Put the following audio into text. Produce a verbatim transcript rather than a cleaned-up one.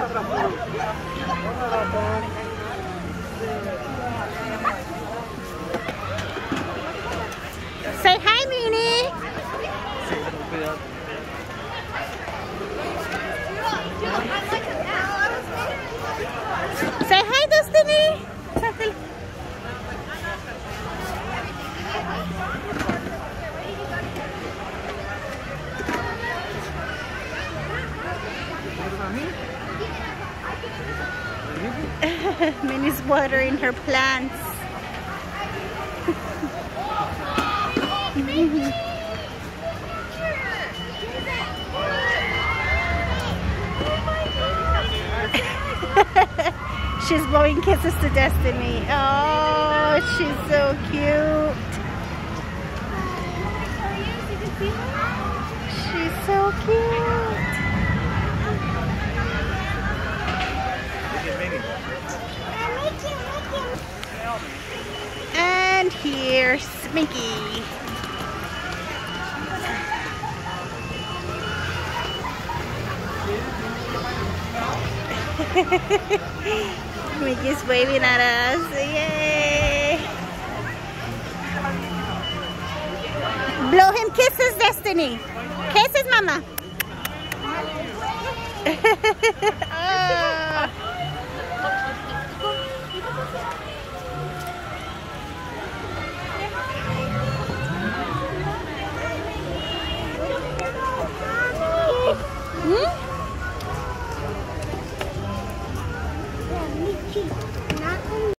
Say hi, Minnie. Say hi, Destiny. Minnie's watering her plants. She's blowing kisses to Destiny. Oh, she's so cute. She's so cute. And here's Mickey. Mickey's waving at us. Yay! Blow him kisses, Destiny. Kisses, Mama. Oh.